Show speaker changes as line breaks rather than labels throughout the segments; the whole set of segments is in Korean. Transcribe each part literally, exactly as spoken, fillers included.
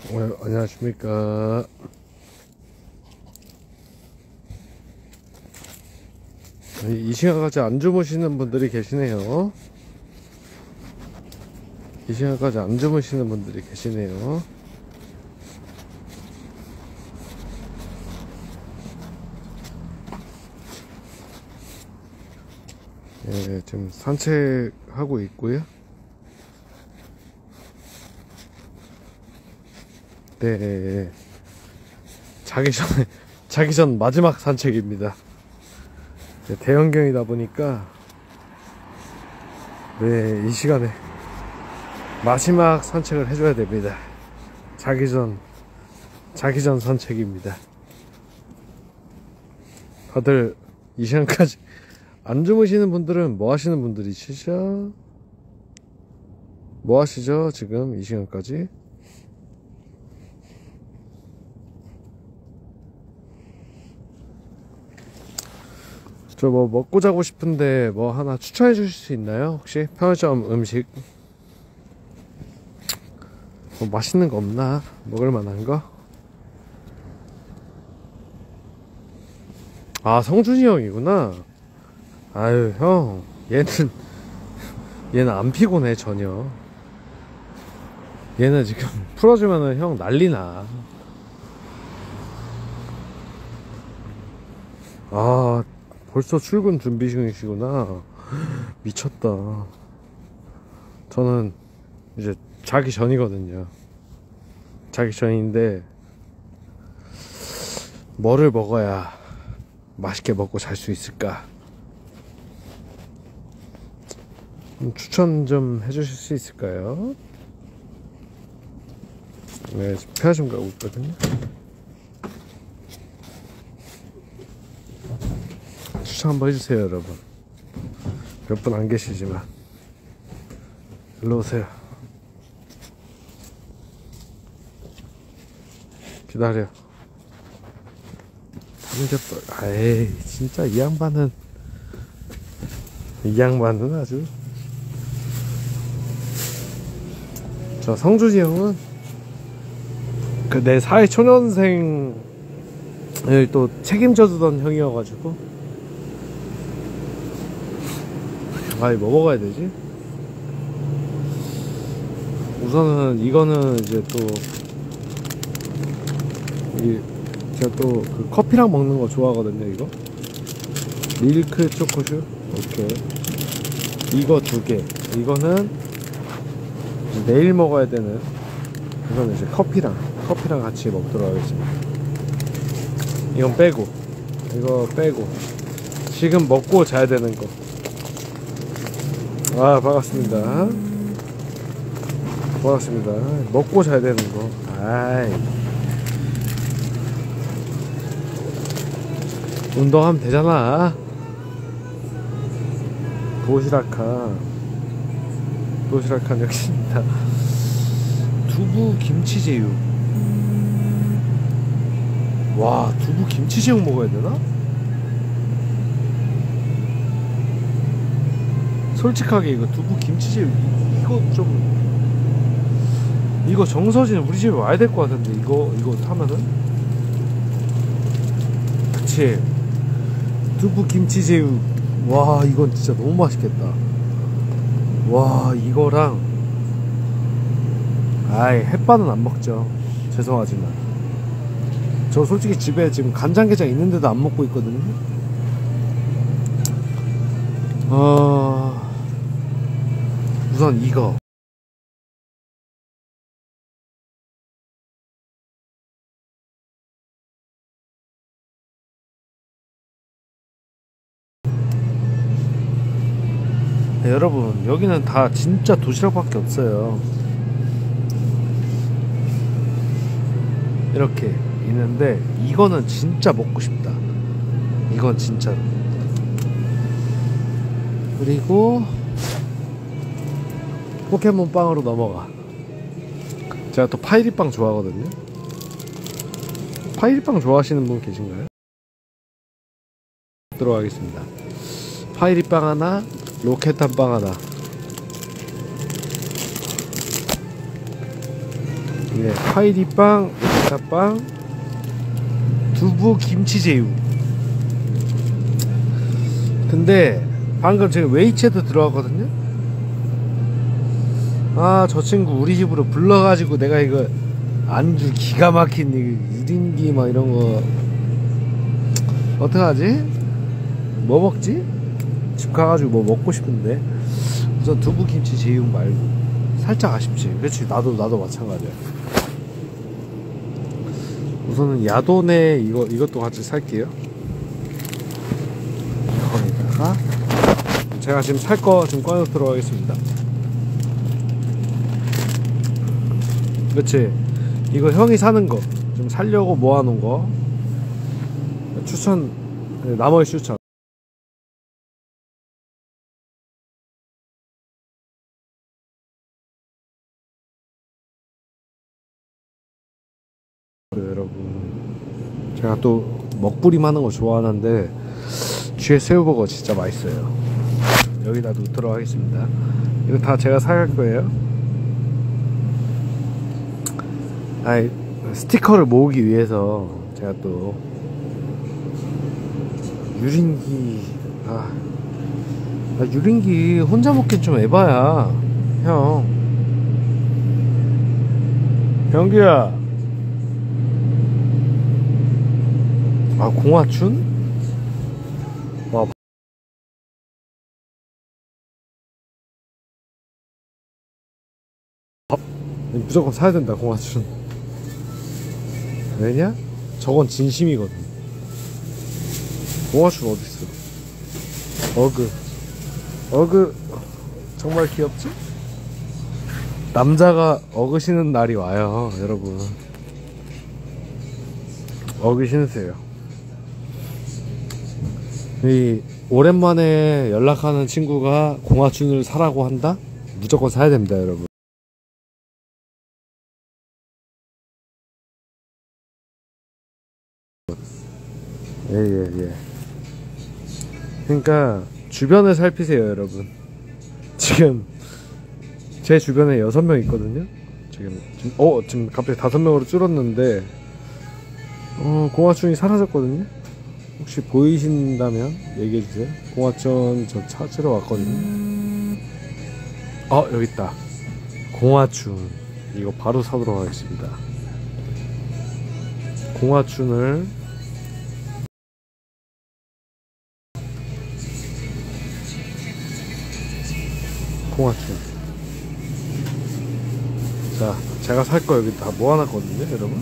어, 안녕하십니까. 이 시간까지 안 주무시는 분들이 계시네요. 이 시간까지 안 주무시는 분들이 계시네요. 예, 지금 산책하고 있고요. 네, 자기 전에 자기 전 마지막 산책입니다. 네, 대형견이다 보니까 네, 이 시간에 마지막 산책을 해줘야 됩니다. 자기 전 자기 전 산책입니다. 다들 이 시간까지 안 주무시는 분들은 뭐 하시는 분들이시죠? 뭐 하시죠? 지금 이 시간까지? 저 뭐 먹고 자고 싶은데 뭐 하나 추천해 주실 수 있나요? 혹시 편의점 음식 뭐 맛있는 거 없나? 먹을 만한 거? 아, 성준이 형이구나. 아유, 형, 얘는 얘는 안 피곤해 전혀. 얘는 지금 풀어주면은 형 난리나. 아, 벌써 출근 준비 중이시구나. 미쳤다. 저는 이제 자기 전이거든요. 자기 전인데 뭐를 먹어야 맛있게 먹고 잘 수 있을까? 추천 좀 해주실 수 있을까요? 네, 편의점 가고 있거든요. 추천 한번 해주세요, 여러분. 몇 분 안 계시지만 일로 오세요. 기다려. 삼겹살. 아이, 진짜 이 양반은 이 양반은 아주. 저 성준이 형은 그 내 사회 초년생을 또 책임져 주던 형이어가지고. 아이, 뭐 먹어야 되지? 우선은 이거는 이제 또 이 제가 또 그 커피랑 먹는 거 좋아하거든요. 이거 밀크 초코슈. 오케이, 이거 두 개. 이거는 내일 먹어야 되는. 이거는 이제 커피랑 커피랑 같이 먹도록 하겠습니다. 이건 빼고, 이거 빼고 지금 먹고 자야 되는 거. 아, 반갑습니다. 반갑습니다. 먹고 자야 되는 거. 아이, 운동하면 되잖아. 도시락한 도시락한 역시입니다. 두부 김치제육. 와, 두부 김치제육 먹어야 되나? 솔직하게 이거 두부 김치제육 이거 좀, 이거 정서진 우리 집에 와야 될 것 같은데. 이거 이거 하면은, 그치? 두부 김치제육. 와, 이건 진짜 너무 맛있겠다. 와, 이거랑. 아이, 햇반은 안 먹죠. 죄송하지만 저 솔직히 집에 지금 간장게장 있는데도 안 먹고 있거든요. 어... 우선 이거. 네, 여러분, 여기는 다 진짜 도시락밖에 없어요. 이렇게 있는데 이거는 진짜 먹고 싶다. 이건 진짜로. 그리고 포켓몬빵으로 넘어가. 제가 또 파이리빵 좋아하거든요. 파이리빵 좋아하시는 분 계신가요? 들어가겠습니다. 파이리빵 하나, 로켓탄빵 하나. 예, 파이리빵, 오타빵, 두부 김치 제육. 근데 방금 제가 웨이체도 들어왔거든요. 아, 저 친구 우리 집으로 불러가지고 내가 이거 안주 기가 막힌 유린기 막 이런 거 어떡하지? 뭐 먹지? 집 가가지고 뭐 먹고 싶은데 우선 두부김치 제육 말고 살짝 아쉽지. 그렇지, 나도 나도 마찬가지야. 우선은 야돈에 이거 이것도 같이 살게요. 거기다가 제가 지금 살 거 좀 꺼내도록 하겠습니다. 그렇지, 이거 형이 사는 거 좀 살려고 모아놓은 거 추천, 나머지 추천. 여러분, 제가 또 먹부림 하는 거 좋아하는데 쥐의 새우버거 진짜 맛있어요. 여기다 놓도록 하겠습니다. 이거 다 제가 살 거예요. 아이, 스티커를 모으기 위해서 제가 또 유린기, 아, 아 유린기 혼자 먹긴 좀 에바야. 형, 병규야. 아, 공화춘? 와, 밥 무조건 사야 된다, 공화춘. 왜냐? 저건 진심이거든. 공화춘 어딨어? 어그, 어그, 정말 귀엽지? 남자가 어그 신는 날이 와요, 여러분. 어그 신으세요. 이 오랜만에 연락하는 친구가 공화춘을 사라고 한다? 무조건 사야 됩니다, 여러분. 예예예. 예, 예. 그러니까 주변을 살피세요, 여러분. 지금 제 주변에 여섯 명 있거든요. 지금, 지금 어 지금 갑자기 다섯 명으로 줄었는데 어 공화춘이 사라졌거든요. 혹시 보이신다면 얘기해주세요. 공화춘 저 찾으러 왔거든요. 어, 여기 있다. 공화춘 이거 바로 사도록 하겠습니다. 공화춘을 공화춘. 자, 제가 살 거 여기 다 모아놨거든요, 여러분.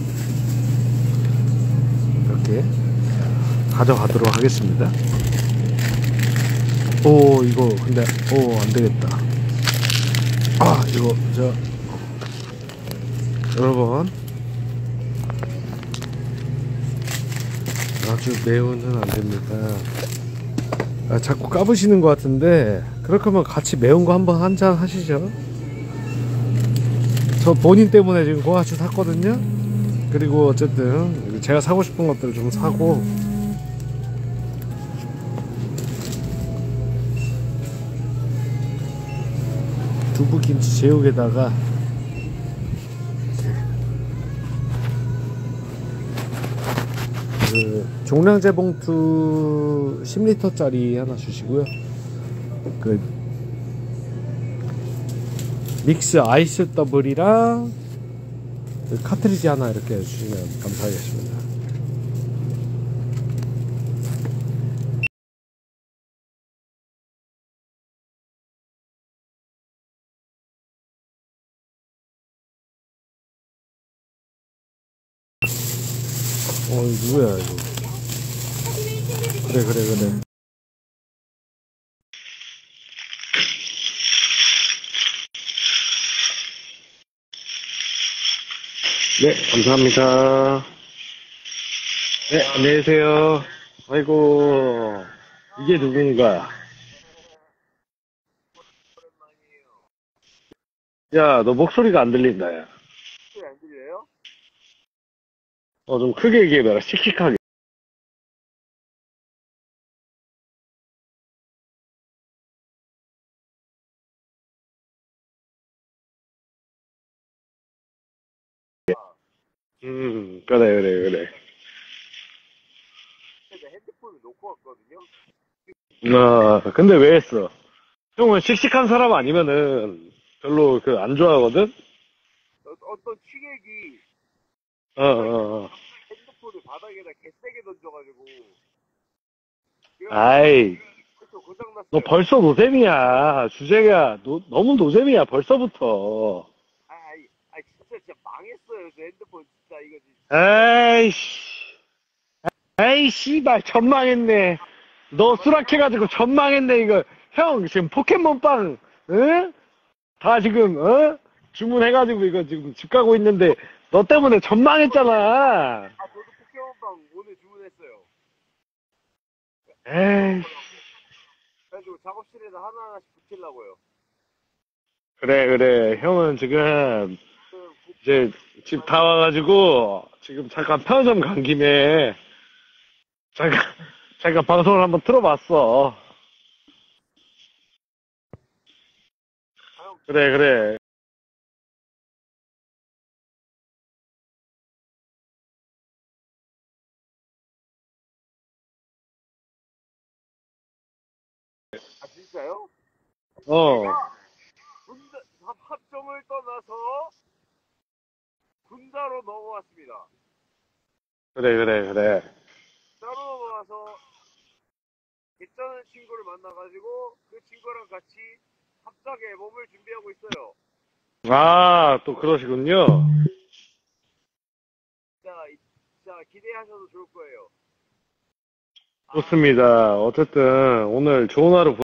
이렇게 가져가도록 하겠습니다. 오, 이거 근데 오, 안되겠다. 아, 이거 저 여러분, 아주 매운은 안됩니다. 아, 자꾸 까부시는 것 같은데 그럴 거면 같이 매운 거 한번 한잔 하시죠. 저 본인 때문에 지금 공화춘 샀거든요. 그리고 어쨌든 제가 사고 싶은 것들을 좀 사고, 두부김치 제육에다가 그 종량제 봉투 십 리터짜리 하나 주시고요. 그 믹스 아이스 더블이랑 그 카트리지 하나 이렇게 주시면 감사하겠습니다. 어, 이거 누구야 이거? 그래 그래 그래. 네, 감사합니다. 네, 안녕히 계세요. 아이고, 이게 누군가? 야, 너 목소리가 안 들린다, 야.
소리 안 들려요?
어, 좀 크게 얘기해봐라, 씩씩하게. 음, 그래, 그래, 그래.
근데 핸드폰을 놓고 왔거든요.
아, 근데 왜 했어? 형은 씩씩한 사람 아니면은 별로 그 안 좋아하거든?
어, 어떤 취객이
어,
갑자기
어, 어.
핸드폰을 바닥에다 개세게 던져가지고 그래가지고
아이,
컴퓨터 고장
너
났어요.
벌써 노잼이야. 주제가 노, 너무 노잼이야, 벌써부터.
아, 아이, 아이 진짜 진짜 망했어요. 저 핸드폰 진짜 이거 진짜
에이씨. 에이, 씨발, 전망했네. 너 수락해가지고 전망했네, 이거. 형, 지금 포켓몬빵, 응? 다 지금, 어? 주문해가지고 이거 지금 집 가고 있는데, 너 때문에 전망했잖아.
아 저도 포켓몬빵 오늘 주문했어요.
에이,
그래가지고 작업실에다 하나하나씩 붙이려고요.
그래, 그래. 형은 지금,
그 고-
이제 집 다 와가지고, 지금 잠깐 편의점 간 김에, 잠깐, 잠깐 방송을 한번 틀어봤어.
아, 형,
그래, 그래.
아 진짜요?
어,
제가 군자 합- 합정을 떠나서 군자로 넘어왔습니다.
그래, 그래, 그래.
군자로 넘어와서 괜찮은 친구를 만나가지고 그 친구랑 같이 합작 앨범을 준비하고 있어요.
아, 또 그러시군요.
자, 이- 자 기대하셔도 좋을 거예요. 아,
좋습니다. 어쨌든 오늘 좋은 하루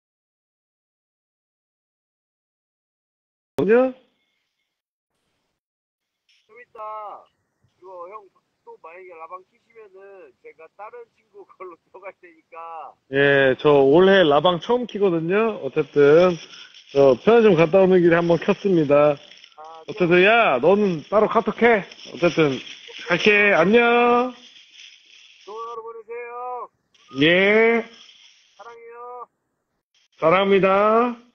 보냐?
좀 이따 그거 형 또 만약에 라방 키시면은 제가 다른 친구 걸로 들어갈 테니까
예, 저 올해 라방 처음 키거든요. 어쨌든 저 편의점 갔다 오는 길에 한번 켰습니다.
아, 또
어쨌든 야, 너는 따로 카톡해. 어쨌든 갈게. 안녕.
좋은 하루 보내세요.
예,
사랑해요.
사랑합니다.